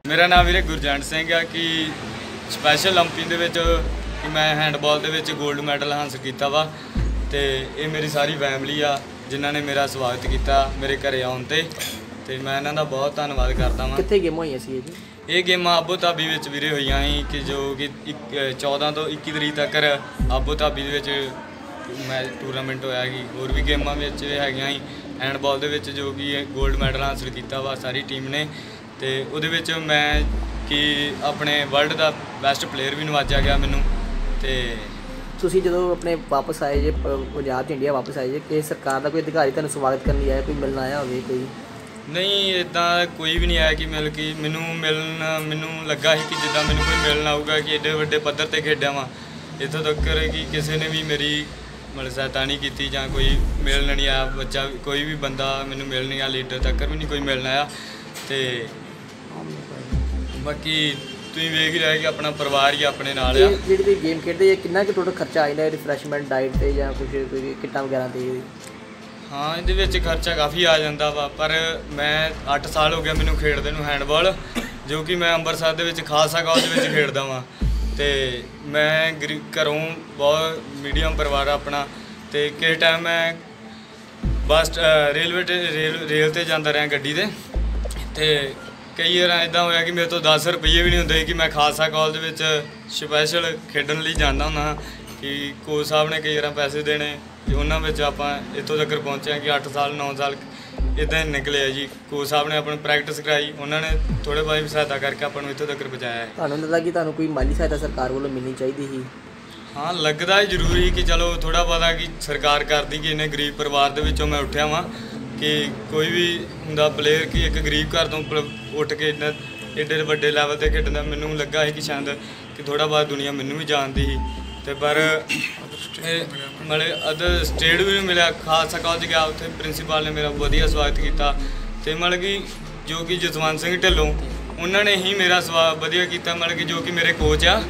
मेरा नाम वीरे गुरजंट सिंह है कि स्पैशल ओलंपिक दे विच कि मैं हैंडबॉल दे विच गोल्ड मैडल हासिल किया वा ते ये मेरी सारी फैमिली आ जिन्हां ने मेरा स्वागत किया मेरे घरे आउण ते मैं इन्हां दा बहुत धन्नवाद करदा वां। कित्थे गेमां होईयां सी जी? ये गेमां आबू धाबी विच वीरे होईयां सी कि जो कि 14 तो 21 तरीक तक आबू धाबी दे विच मैच टूर्नामेंट होया कि होर भी गेमां विच हैगियां सी। हैंडबॉल दे विच जो कि गोल्ड मैडल हासिल किया वा सारी टीम ने ते उहदे विच मैं कि अपने वर्ल्ड दा बेस्ट प्लेयर भी नवाजा गया मैनू। ते ਤੁਸੀਂ ਜਦੋਂ ਆਪਣੇ ਵਾਪਸ ਆਏ ਜੇ ਪੰਜਾਬ 'ਚ ਇੰਡੀਆ ਵਾਪਸ ਆਏ ਜੇ ਕਿ ਸਰਕਾਰ ਦਾ ਕੋਈ ਅਧਿਕਾਰੀ ਤੁਹਾਨੂੰ ਸਵਾਗਤ ਕਰਨ ਲਈ ਆਇਆ, ਕੋਈ ਮਿਲਣ ਆਇਆ ਹੋਵੇ ਕੋਈ? नहीं इदा कोई भी नहीं आया कि मिल के मैनू लगा ही कि जिदा मैनू कोई मिलना आऊगा कि एडे वड्डे पद्धर ते खेडिया वा इत्थों तक कि किसी ने भी मेरी मतलब सहायता नहीं की जां कोई मिलन नहीं आया बच्चा कोई भी बंदा मैनू मिल नहीं आया लीडर तक भी नहीं कोई मिलना आया। तो बाकी ਤੁਸੀਂ ਵੇਖ ਹੀ ਰਹੇ ਕਿ ਆਪਣਾ ਪਰਿਵਾਰ ਹੀ ਆਪਣੇ ਨਾਲ ਆ। ਜਿਹੜੀ ਤੁਸੀਂ ਗੇਮ ਖੇਡਦੇ ਕਿੰਨਾ ਕੁ ਟੋਟਲ ਖਰਚਾ ਆ ਜਾਂਦਾ ਰਿਫਰੈਸ਼ਮੈਂਟ ਡਾਈਟ ਤੇ ਜਾਂ ਕੁਝ ਕੋਈ ਕਿੱਟਾਂ ਵਗੈਰਾ ਤੇ? ਹਾਂ ਇਹਦੇ ਵਿੱਚ ਖਰਚਾ ਕਾਫੀ ਆ ਜਾਂਦਾ ਵਾ ਪਰ ਮੈਂ 8 ਸਾਲ ਹੋ ਗਿਆ ਮੈਨੂੰ ਖੇਡਦੇ ਨੂੰ ਹੈਂਡਬਾਲ ਜੋ ਕਿ ਮੈਂ ਅੰਮ੍ਰਿਤਸਰ ਦੇ ਵਿੱਚ ਖਾਲਸਾ ਕਾਲਜ ਵਿੱਚ ਖੇਡਦਾ ਵਾਂ ਤੇ ਮੈਂ ਘਰੋਂ ਬਹੁਤ ਮੀਡੀਅਮ ਪਰਿਵਾਰ ਆਪਣਾ ਤੇ ਕਿਸੇ ਟਾਈਮ ਮੈਂ ਬਸ ਰੇਲ ਤੇ ਜਾਂਦਾ ਰਿਹਾ ਗੱਡੀ ਤੇ कई बार इदा होया कि मेरे तो 10 रुपये भी नहीं होंगे कि मैं खालसा कॉलेज स्पैशल खेडन लिए जाना होंदा कि कोच साहब ने कई बार पैसे देने उन्होंने आप इतों तक पहुँचे कि 8 साल 9 साल इदा ही निकले जी। कोच साहब ने अपनी प्रैक्टिस कराई उन्होंने थोड़े बहुत भी सहायता करके अपन इतों तक पहुँचाया है। तुहानूं लगदा कि तुहानूं कोई माली सहायता सरकार वालों मिलनी चाहिए ही? हाँ लगता है जरूरी कि चलो थोड़ा पता कि सरकार करती कि इन्हें गरीब परिवार के विचों मैं उठ्या वां कि कोई भी हुंदा प्लेयर कि एक गरीब घर तो उठ के एडे वड्डे लैवल ते खेडदा मैनूं लगा है कि शायद कि थोड़ा बहुत दुनिया मैनूं भी जानती ही ते पर मतलब अदर स्टेट भी मिला खालसा कॉलेज गया उत्थे प्रिंसीपल ने मेरा वधिया स्वागत किया ते मतलब कि जो कि जसवंत सिंह ढिल्लों उन्होंने ही मेरा वधिया किया मतलब कि जो कि मेरे कोच आ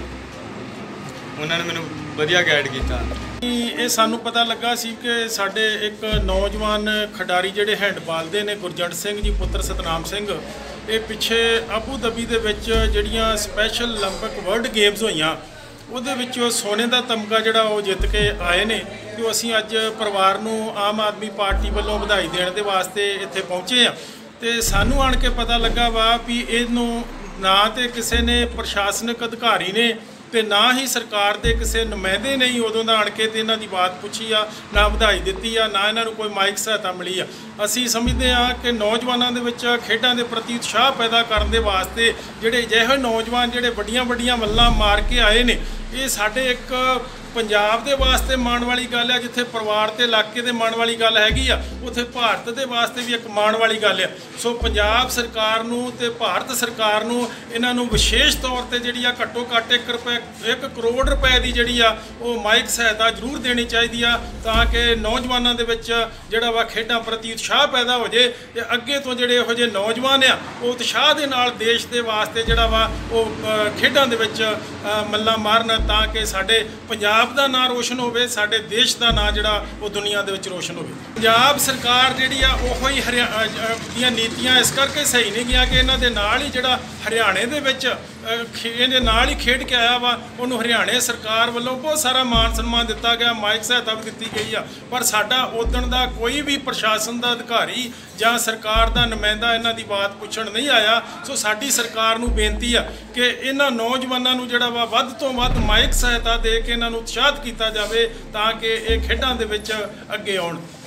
उन्होंने मैनूं वधिया गाइड किया। ਇਹ ਸਾਨੂੰ ਪਤਾ ਲੱਗਾ ਸੀ ਕਿ ਸਾਡੇ ਇੱਕ ਨੌਜਵਾਨ ਖਿਡਾਰੀ ਜਿਹੜੇ ਹੈਂਡਬਾਲ ਦੇ ਨੇ ਗੁਰਜੰਟ ਸਿੰਘ ਜੀ ਪੁੱਤਰ ਸਤਨਾਮ ਸਿੰਘ ਇਹ ਪਿੱਛੇ ਆਬੂ ਧਾਬੀ ਦੇ ਵਿੱਚ ਜਿਹੜੀਆਂ ਸਪੈਸ਼ਲ ਓਲੰਪਿਕ ਵਰਲਡ ਗੇਮਸ ਹੋਈਆਂ ਉਹਦੇ ਵਿੱਚ ਸੋਨੇ ਦਾ ਤਮਗਾ ਜਿਹੜਾ ਉਹ ਜਿੱਤ ਕੇ ਆਏ ਨੇ ਤੇ ਅਸੀਂ ਅੱਜ ਪਰਿਵਾਰ ਨੂੰ ਆਮ ਆਦਮੀ ਪਾਰਟੀ ਵੱਲੋਂ ਵਧਾਈ ਦੇਣ ਦੇ ਵਾਸਤੇ ਇੱਥੇ ਪਹੁੰਚੇ ਆ ਤੇ ਸਾਨੂੰ ਆਣ ਕੇ ਪਤਾ ਲੱਗਾ ਵਾ ਵੀ ਇਹਨੂੰ ਨਾ ਤੇ ਕਿਸੇ ਨੇ ਪ੍ਰਸ਼ਾਸਨਿਕ ਅਧਿਕਾਰੀ ਨੇ ਤੇ ਨਾ ਹੀ ਸਰਕਾਰ ਦੇ ਕਿਸੇ ਨੁਮਾਇੰਦੇ ਨੇ ਹੀ ਉਦੋਂ ਦਾ ਆਣ ਕੇ ਤੇ ਇਹਨਾਂ ਦੀ ਬਾਤ ਪੁੱਛੀ ਆ ਨਾ ਵਧਾਈ ਦਿੱਤੀ ਆ ਨਾ ਇਹਨਾਂ ਨੂੰ ਕੋਈ ਮਾਈਕ ਸਹਾਇਤਾ ਮਿਲੀ ਆ। ਅਸੀਂ ਸਮਝਦੇ ਹਾਂ ਕਿ ਨੌਜਵਾਨਾਂ ਦੇ ਵਿੱਚ ਖੇਡਾਂ ਦੇ ਪ੍ਰਤੀ ਉਤਸ਼ਾਹ ਪੈਦਾ ਕਰਨ ਦੇ ਵਾਸਤੇ ਜਿਹੜੇ ਅਜਿਹੇ ਨੌਜਵਾਨ ਜਿਹੜੇ ਵੱਡੀਆਂ ਮੱਲਾਂ ਮਾਰ ਕੇ ਆਏ ਨੇ ਇਹ ਸਾਡੇ ਇੱਕ ਪੰਜਾਬ ਦੇ ਵਾਸਤੇ ਮਾਣ ਵਾਲੀ ਗੱਲ ਹੈ। ਜਿੱਥੇ ਪਰਿਵਾਰ ਤੇ ਇਲਾਕੇ ਦੇ ਮਾਣ ਵਾਲੀ ਗੱਲ ਹੈਗੀ ਆ ਉੱਥੇ ਭਾਰਤ ਦੇ ਵਾਸਤੇ ਵੀ ਇੱਕ ਮਾਣ ਵਾਲੀ ਗੱਲ ਆ। ਸੋ ਪੰਜਾਬ ਸਰਕਾਰ ਨੂੰ ਤੇ ਭਾਰਤ ਸਰਕਾਰ ਨੂੰ ਇਹਨਾਂ ਨੂੰ ਵਿਸ਼ੇਸ਼ ਤੌਰ ਤੇ ਜਿਹੜੀ ਆ ਘੱਟੋ ਘੱਟ 1 ਕਰੋੜ ਰੁਪਏ ਦੀ ਜਿਹੜੀ ਆ ਉਹ ਮਾਈਕ ਸਹਾਇਤਾ ਜ਼ਰੂਰ ਦੇਣੀ ਚਾਹੀਦੀ ਆ ਤਾਂ ਕਿ ਨੌਜਵਾਨਾਂ ਦੇ ਵਿੱਚ ਜਿਹੜਾ ਵਾ ਖੇਡਾਂ ਪ੍ਰਤੀ ਉਤਸ਼ਾਹ ਪੈਦਾ ਹੋ ਜੇ ਤੇ ਅੱਗੇ ਤੋਂ ਜਿਹੜੇ ਇਹੋ ਜਿਹੇ ਨੌਜਵਾਨ ਆ ਉਹ ਉਤਸ਼ਾਹ ਦੇ ਨਾਲ ਦੇਸ਼ ਦੇ ਵਾਸਤੇ ਜਿਹੜਾ ਵਾ ਉਹ ਖੇਡਾਂ ਦੇ ਵਿੱਚ ਮੱਲਾਂ ਮਾਰਨ ਤਾਂ ਕਿ ਸਾਡੇ ਪੰਜਾਬ ਦਾ ਨਾਂ ਰੋਸ਼ਨ ਹੋਵੇ ਸਾਡੇ ਦੇਸ਼ ਦਾ ਨਾਂ ਜਿਹੜਾ ਉਹ ਦੁਨੀਆ ਦੇ ਵਿੱਚ ਰੋਸ਼ਨ ਹੋਵੇ। ਪੰਜਾਬ ਸਰਕਾਰ ਜਿਹੜੀ ਆ ਉਹੋ ਹੀ ਦੀਆਂ ਨੀਤੀਆਂ ਇਸ ਕਰਕੇ ਸਹੀ ਨਹੀਂ ਗਿਆ ਕਿ ਇਹਨਾਂ ਦੇ ਨਾਲ ਹੀ ਜਿਹੜਾ ਹਰਿਆਣੇ ਦੇ ਵਿੱਚ ਇਹਦੇ ਨਾਲ ਹੀ ਖੇਡ ਕੇ ਆਇਆ ਵਾ ਉਹਨੂੰ ਹਰਿਆਣੇ ਸਰਕਾਰ ਵੱਲੋਂ ਬਹੁਤ ਸਾਰਾ ਮਾਣ ਸਨਮਾਨ ਦਿੱਤਾ ਗਿਆ ਮਾਈਕ ਸਹਾਇਤਾ ਵੀ ਦਿੱਤੀ ਗਈ ਆ ਪਰ ਸਾਡਾ ਉਦਣ ਦਾ ਕੋਈ ਵੀ ਪ੍ਰਸ਼ਾਸਨ ਦਾ ਅਧਿਕਾਰੀ ਜਾਂ ਸਰਕਾਰ ਦਾ ਨੁਮਾਇੰਦਾ ਇਹਨਾਂ ਦੀ ਬਾਤ ਪੁੱਛਣ ਨਹੀਂ ਆਇਆ। ਸੋ ਸਾਡੀ ਸਰਕਾਰ ਨੂੰ ਬੇਨਤੀ ਆ ਕਿ ਇਹਨਾਂ ਨੌਜਵਾਨਾਂ ਨੂੰ ਜਿਹੜਾ ਵਾ ਵੱਧ ਤੋਂ ਵੱਧ ਮਾਈਕ ਸਹਾਇਤਾ ਦੇ ਕੇ ਇਹਨਾਂ ਨੂੰ ਉਤਸ਼ਾਹਿਤ ਕੀਤਾ ਜਾਵੇ ਤਾਂ ਕਿ ਇਹ ਖੇਡਾਂ ਦੇ ਵਿੱਚ ਅੱਗੇ ਆਉਣ।